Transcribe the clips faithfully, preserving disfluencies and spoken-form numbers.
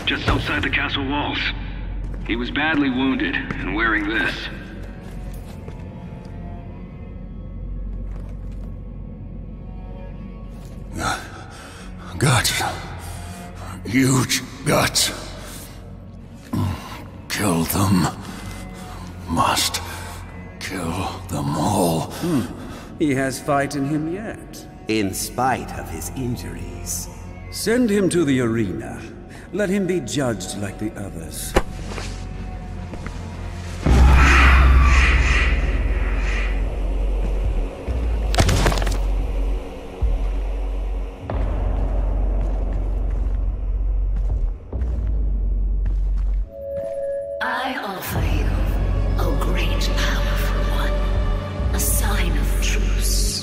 just outside the castle walls. He was badly wounded and wearing this. Guts. Huge guts. Kill them. Must kill them all. Hmm. He has fight in him yet. In spite of his injuries. Send him to the arena. Let him be judged like the others. I offer you, O great powerful one, a sign of truce.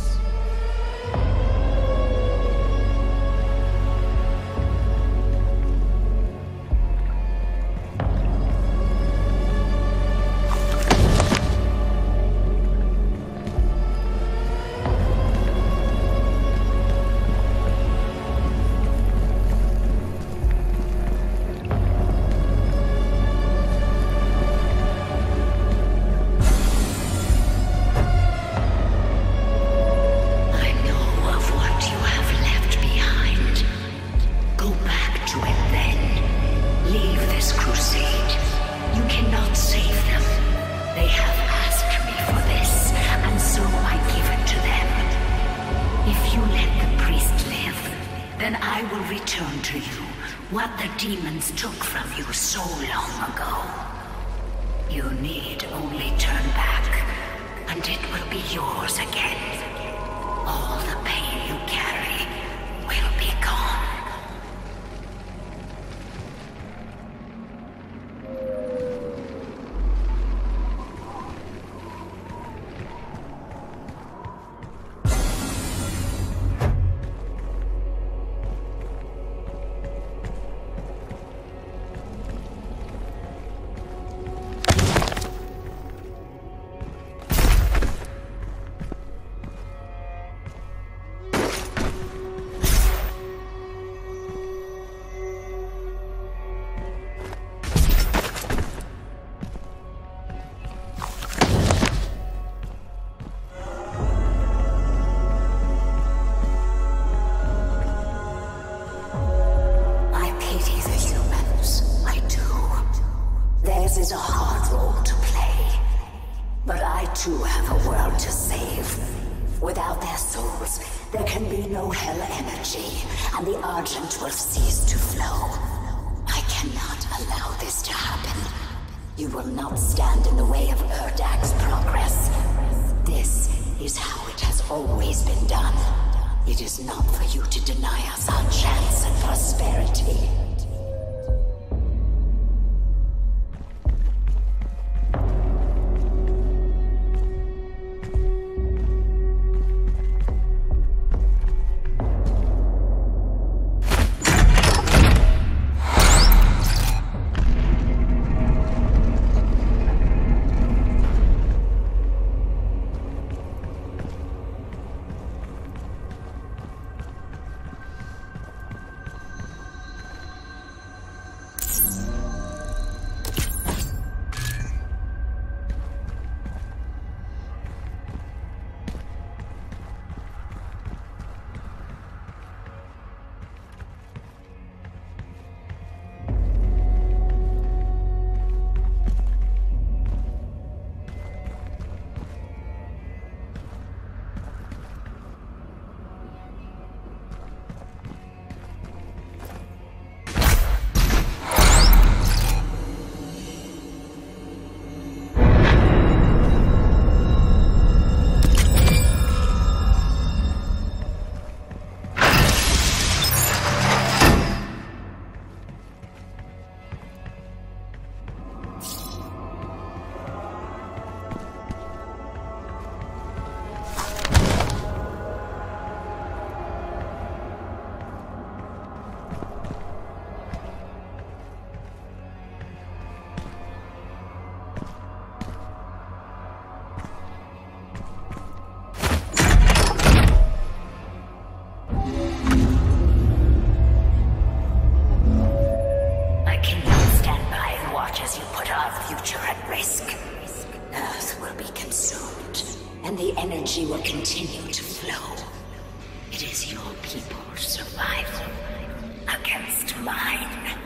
Then I will return to you what the demons took from you so long ago. You need only turn back, and it will be yours again. All the pain you carry will be gone. This is a hard role to play, but I too have a world to save. Without their souls, there can be no hell energy, and the Argent will cease to flow. I cannot allow this to happen. You will not stand in the way of Urdag's progress. This is how it has always been done. It is not for you to deny us our chance at prosperity. and the energy will continue to flow. It is your people's survival against mine.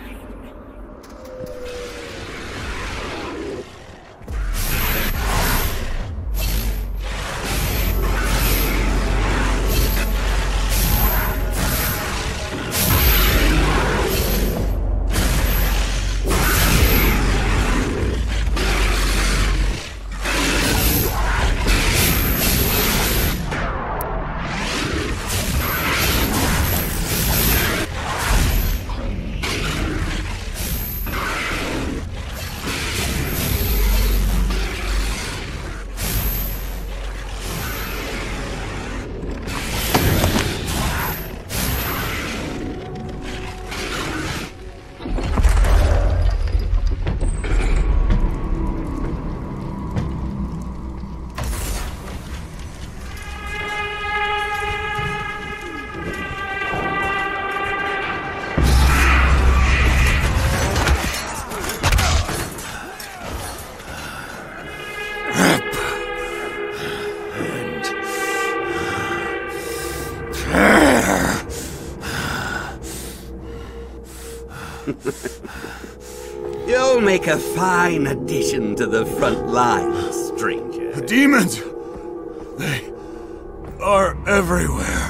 You'll make a fine addition to the front line, stranger. The demons! They are everywhere.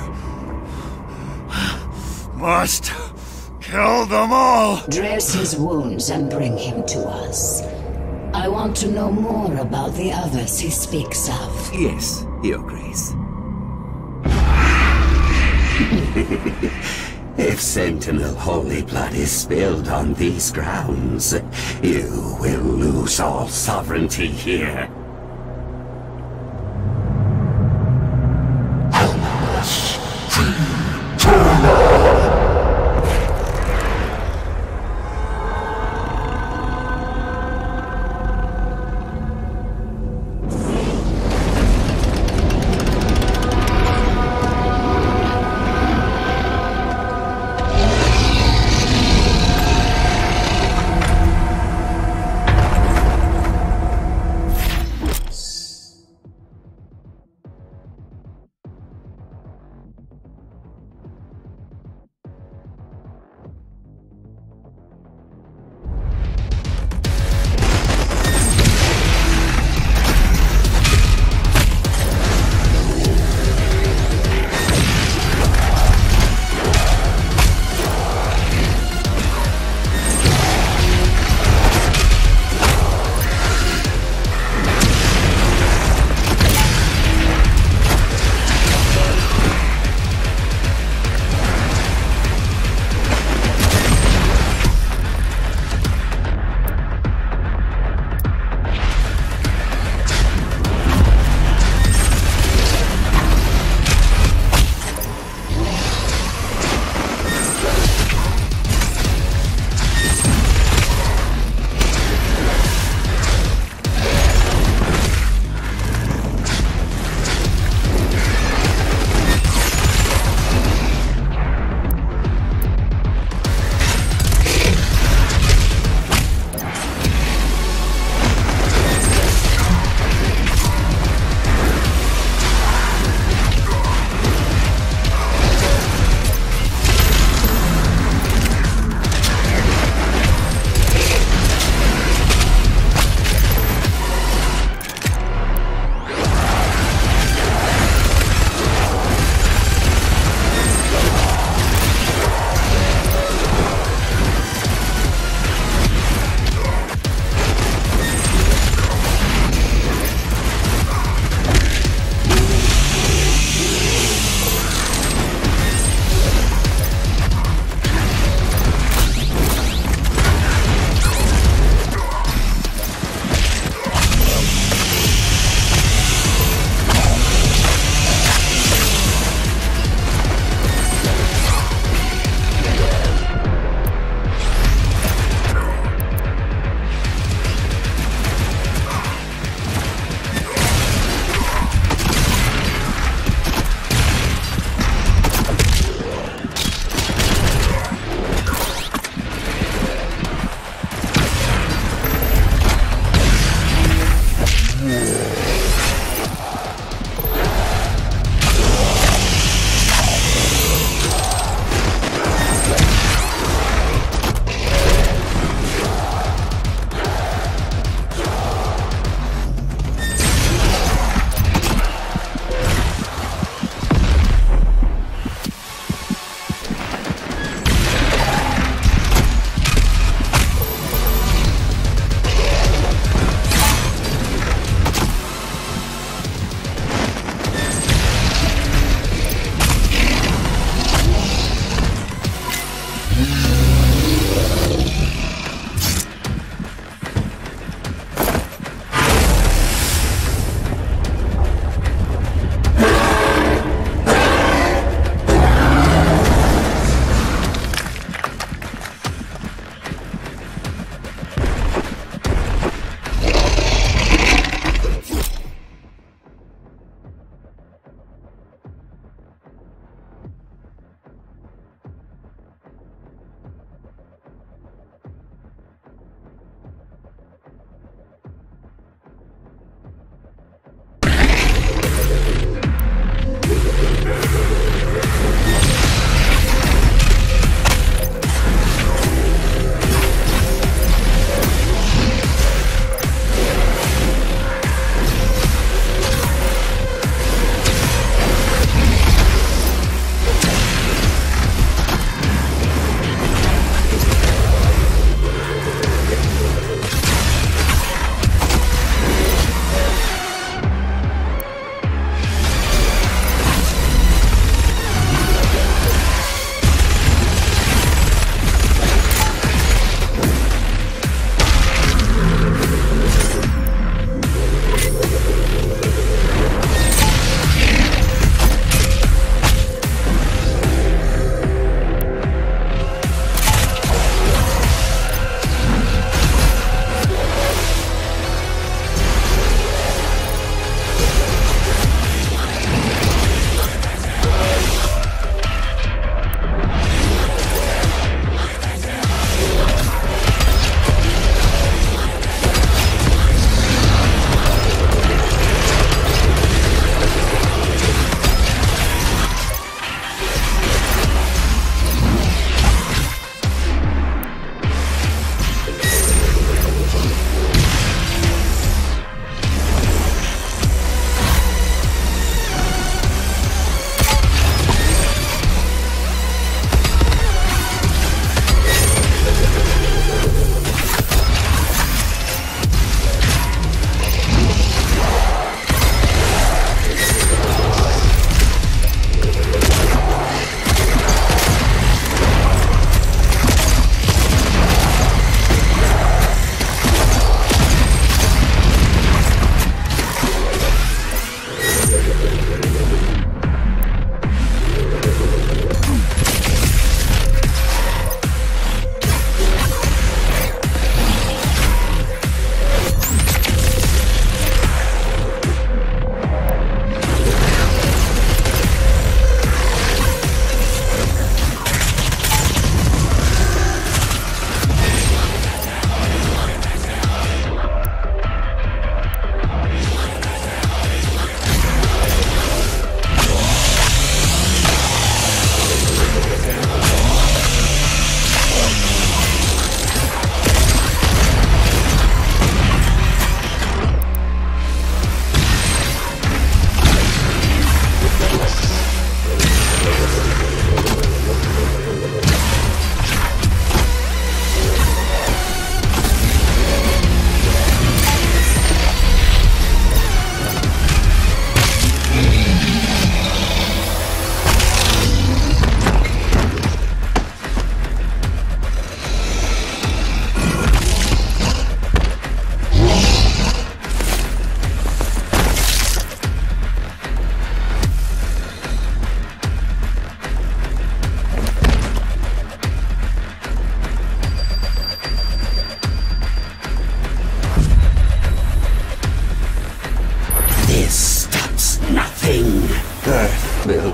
Must kill them all! Dress his wounds and bring him to us. I want to know more about the others he speaks of. Yes, Your Grace. If Sentinel holy blood is spilled on these grounds, you will lose all sovereignty here.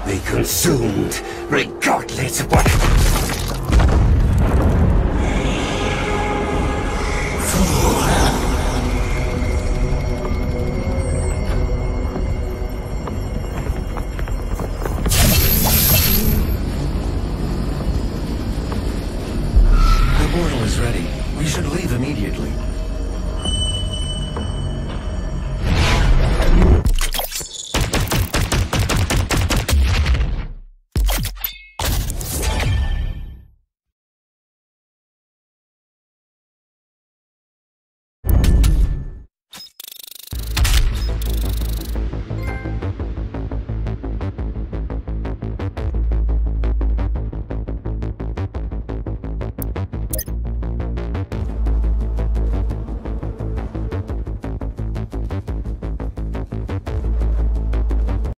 be consumed, regardless of what... The portal is ready. We should leave immediately.